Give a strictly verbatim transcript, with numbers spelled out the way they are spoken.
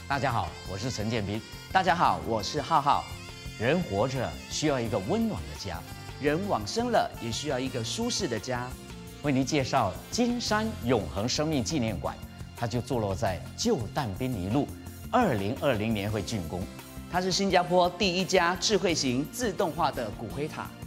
大家好，我是陈建斌。 大家好，我是浩浩。 人活着需要一个温暖的家， 人往生了也需要一个舒适的家。 为您介绍金山永恒生命纪念馆，它就坐落在旧但宾尼路，二零二零年会竣工。 它是新加坡第一家智慧型自动化的骨灰塔。